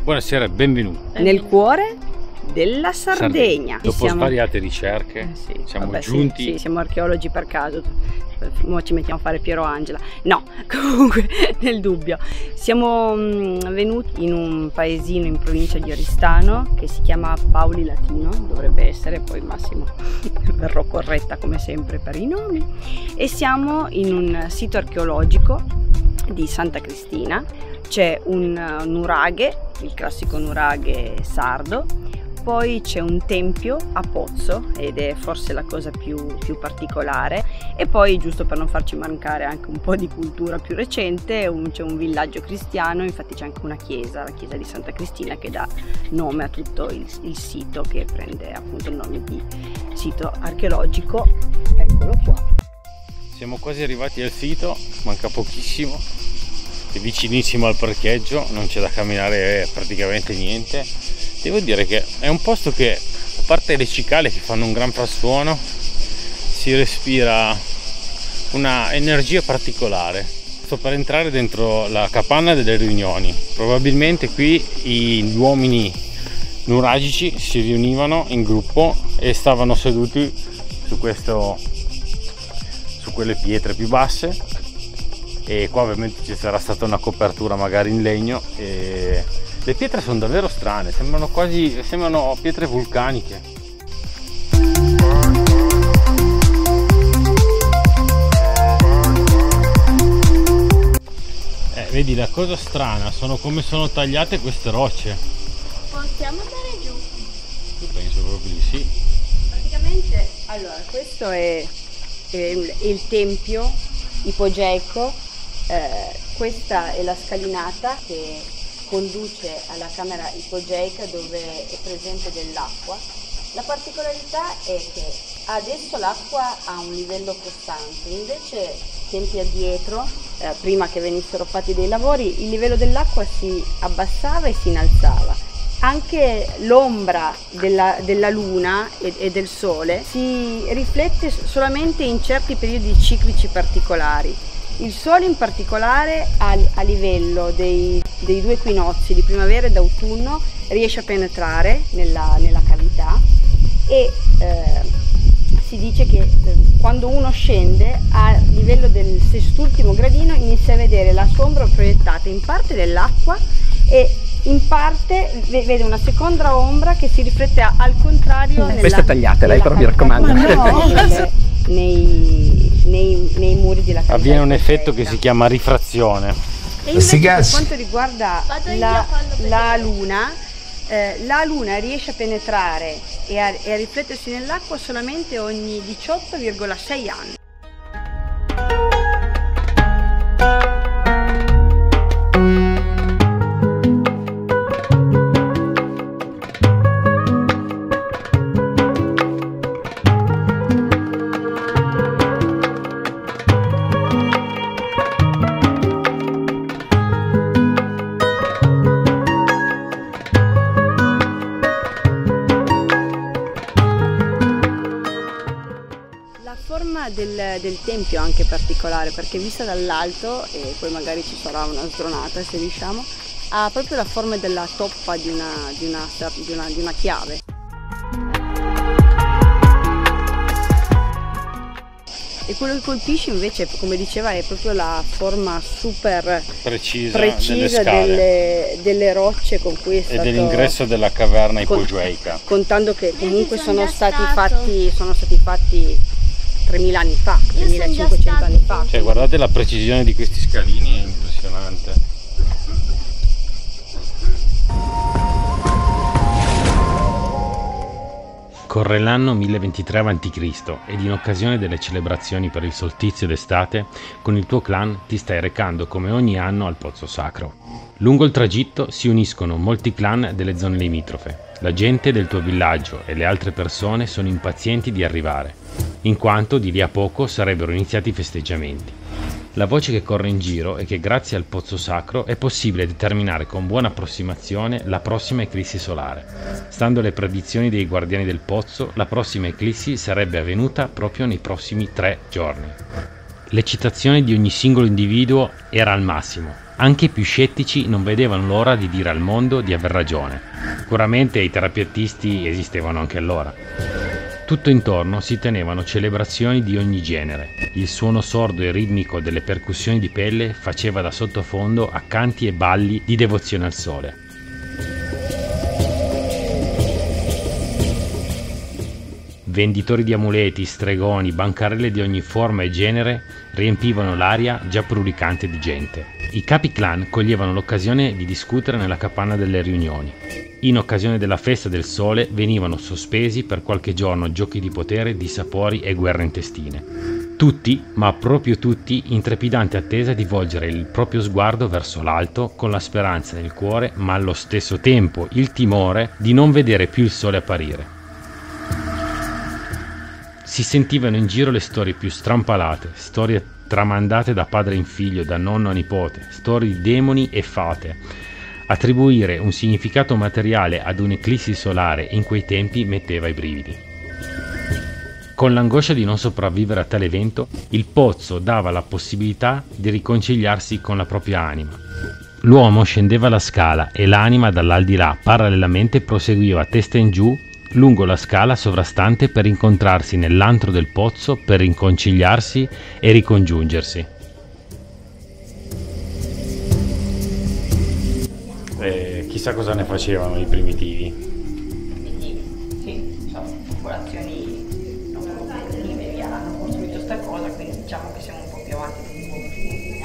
Buonasera e benvenuti nel cuore della Sardegna. Dopo svariate ricerche siamo giunti. Sì, siamo archeologi per caso. Ora ci mettiamo a fare Piero Angela. No, comunque nel dubbio. Siamo venuti in un paesino in provincia di Oristano che si chiama Paoli Latino, dovrebbe essere, poi Massimo verrò corretta come sempre per i nomi. E siamo in un sito archeologico di Santa Cristina. C'è un nuraghe, il classico nuraghe sardo. Poi c'è un tempio a pozzo ed è forse la cosa più particolare, e poi, giusto per non farci mancare anche un po' di cultura più recente, c'è un villaggio cristiano. Infatti c'è anche una chiesa, la chiesa di Santa Cristina, che dà nome a tutto il sito, che prende appunto il nome di sito archeologico. Eccolo qua. Siamo quasi arrivati al sito, manca pochissimo, è vicinissimo al parcheggio, non c'è da camminare praticamente niente. Devo dire che è un posto che, a parte le cicale che fanno un gran frastuono, si respira una energia particolare. Sto per entrare dentro la capanna delle riunioni. Probabilmente qui gli uomini nuragici si riunivano in gruppo e stavano seduti su quelle pietre più basse, e qua ovviamente ci sarà stata una copertura magari in legno. E le pietre sono davvero strane, sembrano pietre vulcaniche. Vedi, la cosa strana sono come sono tagliate queste rocce. Possiamo andare giù? Io penso proprio di sì. Praticamente, allora, questo è il tempio ipogeico, questa è la scalinata che conduce alla camera ipogeica, dove è presente dell'acqua. La particolarità è che adesso l'acqua ha un livello costante, invece tempi addietro, prima che venissero fatti dei lavori, il livello dell'acqua si abbassava e si innalzava. Anche l'ombra della luna e del sole si riflette solamente in certi periodi ciclici particolari. Il sole in particolare a livello dei due equinozi di primavera e d'autunno riesce a penetrare nella cavità, e si dice che quando uno scende a livello del sestultimo gradino inizia a vedere la sua ombra proiettata in parte nell'acqua, e in parte vede una seconda ombra che si riflette al contrario questa tagliatela, però mi raccomando. Nei muri della cavità. Avviene un effetto che si chiama rifrazione. E invece, per quanto riguarda la luna riesce a penetrare e a riflettersi nell'acqua solamente ogni 18,6 anni. La forma del tempio è anche particolare, perché vista dall'alto, e poi magari ci sarà una sdronata se riusciamo, ha proprio la forma della toppa di una chiave. E quello che colpisce invece, come diceva, è proprio la forma super precisa delle rocce con cui è stato... E dell'ingresso della caverna ipogeica. Contando che comunque sono stati fatti 3.000 anni fa, 3.500 anni fa. Cioè, guardate la precisione di questi scalini, è impressionante. Corre l'anno 1023 a.C. ed in occasione delle celebrazioni per il solstizio d'estate, con il tuo clan ti stai recando come ogni anno al Pozzo Sacro. Lungo il tragitto si uniscono molti clan delle zone limitrofe. La gente del tuo villaggio e le altre persone sono impazienti di arrivare, in quanto di lì a poco sarebbero iniziati i festeggiamenti. La voce che corre in giro è che grazie al Pozzo Sacro è possibile determinare con buona approssimazione la prossima eclissi solare. Stando alle predizioni dei guardiani del pozzo, la prossima eclissi sarebbe avvenuta proprio nei prossimi 3 giorni. L'eccitazione di ogni singolo individuo era al massimo. Anche i più scettici non vedevano l'ora di dire al mondo di aver ragione. Sicuramente i terapeutisti esistevano anche allora. Tutto intorno si tenevano celebrazioni di ogni genere. Il suono sordo e ritmico delle percussioni di pelle faceva da sottofondo a canti e balli di devozione al sole. Venditori di amuleti, stregoni, bancarelle di ogni forma e genere riempivano l'aria già brulicante di gente. I capi clan coglievano l'occasione di discutere nella capanna delle riunioni. In occasione della festa del sole venivano sospesi per qualche giorno giochi di potere, dissapori e guerre intestine. Tutti, ma proprio tutti, in trepidante attesa di volgere il proprio sguardo verso l'alto con la speranza nel cuore, ma allo stesso tempo il timore di non vedere più il sole apparire. Si sentivano in giro le storie più strampalate, storie tramandate da padre in figlio, da nonno a nipote, storie di demoni e fate. Attribuire un significato materiale ad un'eclissi solare in quei tempi metteva i brividi. Con l'angoscia di non sopravvivere a tale evento, il pozzo dava la possibilità di riconciliarsi con la propria anima. L'uomo scendeva la scala e l'anima dall'aldilà parallelamente proseguiva testa in giù lungo la scala sovrastante per incontrarsi nell'antro del pozzo, per riconciliarsi e ricongiungersi. Chissà cosa ne facevano i primitivi. Sì, sono popolazioni non primitive, via, hanno costruito sta cosa, quindi diciamo che siamo un po' più avanti di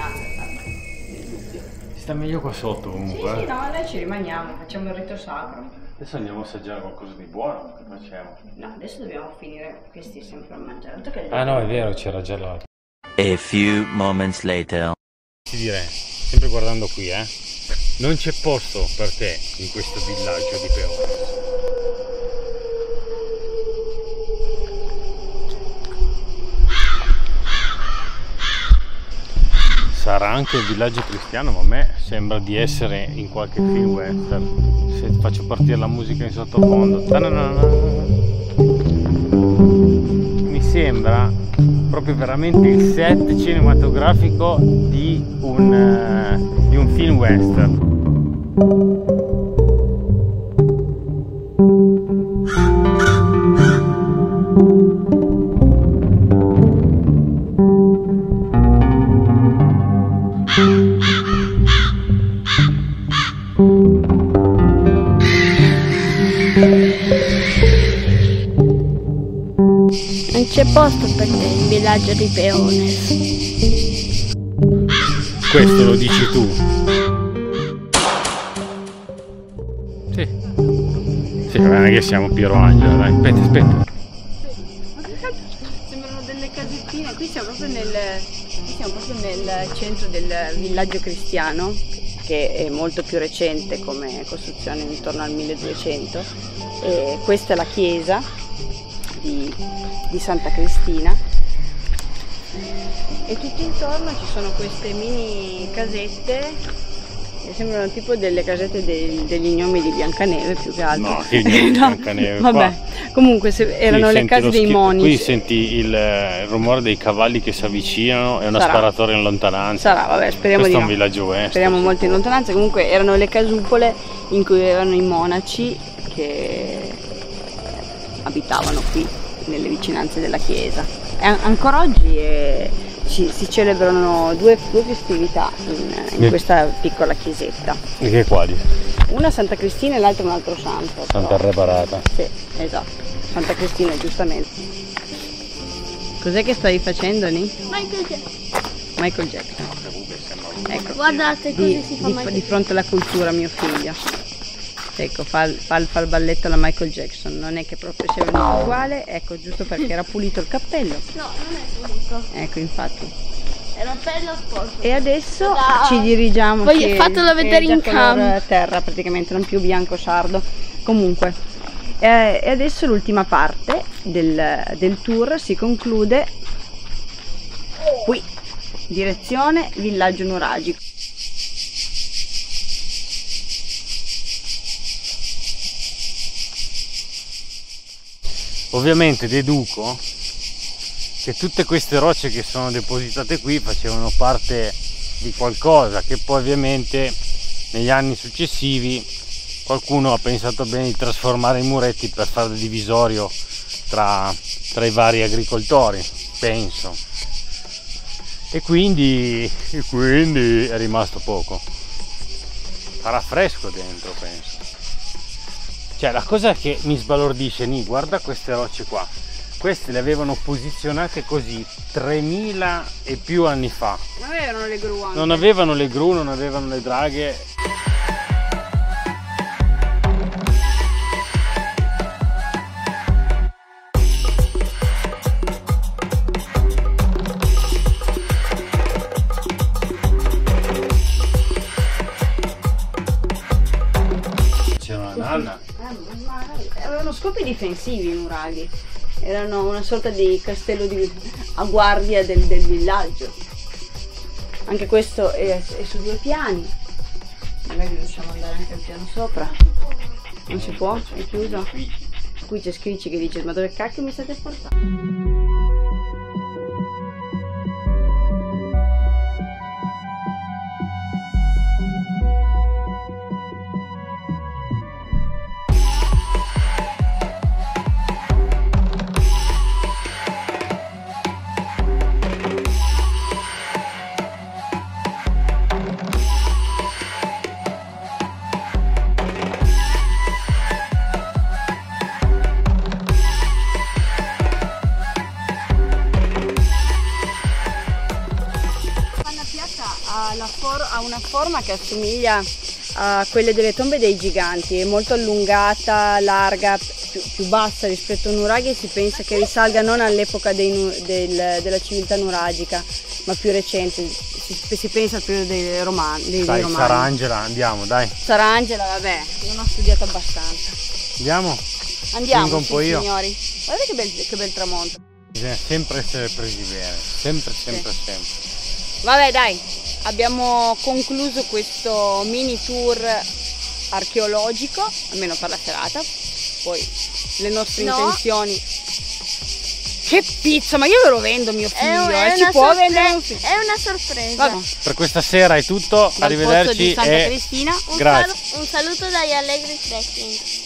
Sta meglio qua sotto comunque. Sì, no, noi ci rimaniamo, facciamo il rito sacro. Adesso andiamo a assaggiare qualcosa di buono, che facciamo? No, adesso dobbiamo finire questi sempre a mangiare. Ah no, è vero, c'era già l'altro. A few moments later. Ti direi, sempre guardando qui, non c'è posto per te in questo villaggio di Peones. Sarà anche il villaggio cristiano, ma a me sembra di essere in qualche film western. Se faccio partire la musica in sottofondo, mi sembra proprio veramente il set cinematografico di un film western. Non c'è posto per te in villaggio di Peones. Questo lo dici tu? Sì. Sì, non è che siamo Piero Angela, dai. Aspetta. Sembrano delle casettine, qui siamo proprio nel centro del villaggio cristiano, che è molto più recente come costruzione, intorno al 1200. E questa è la chiesa di Santa Cristina, e tutto intorno ci sono queste mini casette che sembrano tipo delle casette degli gnomi di Biancaneve, più che altro. No, che gnomi di Biancaneve. Vabbè, qua. Comunque erano le case dei monici. Qui senti il rumore dei cavalli che si avvicinano e una sparatoria in lontananza. Sarà, vabbè, speriamo Questo di no. Questo è un villaggio western. Speriamo molto in lontananza. Comunque erano le casupole in cui avevano i monaci che abitavano qui nelle vicinanze della chiesa. E ancora oggi si celebrano due festività in questa piccola chiesetta. E che quali? Una Santa Cristina e l'altra un altro santo. Santa Reparata. Sì, esatto. Santa Cristina, giustamente. Cos'è che stavi facendo, Ni? Michael Jackson. Michael Jackson. Ecco. Guardate così si fa Michael di fronte alla cultura, mio figlio. Ecco, fa il balletto alla Michael Jackson, non è che proprio sia venuto uguale, ecco, giusto perché era pulito il cappello. No, non è pulito. Ecco, infatti. Era bello sporco. E adesso ci dirigiamo. Fatelo vedere in campo. Terra praticamente, non più bianco sardo. Comunque, e adesso l'ultima parte del tour si conclude qui, direzione villaggio nuragico. Ovviamente deduco che tutte queste rocce che sono depositate qui facevano parte di qualcosa che poi ovviamente negli anni successivi qualcuno ha pensato bene di trasformare i muretti per fare il divisorio tra i vari agricoltori, penso, e quindi è rimasto poco. Farà fresco dentro, penso. Cioè, la cosa che mi sbalordisce, guarda queste rocce qua, queste le avevano posizionate così 3000 e più anni fa. Non avevano le gru anche. Non avevano le gru, non avevano le draghe. Avevano scopi difensivi i nuraghi, erano una sorta di castello a guardia del villaggio. Anche questo è su 2 piani, magari riusciamo ad andare anche al piano sopra. Non si può? È chiuso? Qui c'è Scricci che dice: ma dove cacchio mi state portando? Ha una forma che assomiglia a quelle delle tombe dei giganti, è molto allungata, larga, più bassa rispetto a nuraghi, e si pensa che risalga non all'epoca della civiltà nuragica, ma più recente. Si pensa al periodo dei romani. Sarangela, andiamo, dai. Sarangela, vabbè, non ho studiato abbastanza. Andiamo? Andiamo, un po' io. signori. Guardate che bel tramonto. Bisogna sempre essere presi bene, sempre. Vabbè, dai, abbiamo concluso questo mini tour archeologico, almeno per la serata. Poi le nostre intenzioni. Che pizza, ma io lo vendo mio figlio, si può vendere un figlio. È una sorpresa. Vabbè. Per questa sera è tutto, Dal arrivederci pozzo di Santa e Cristina. grazie. Un saluto dagli Allegri Trekking.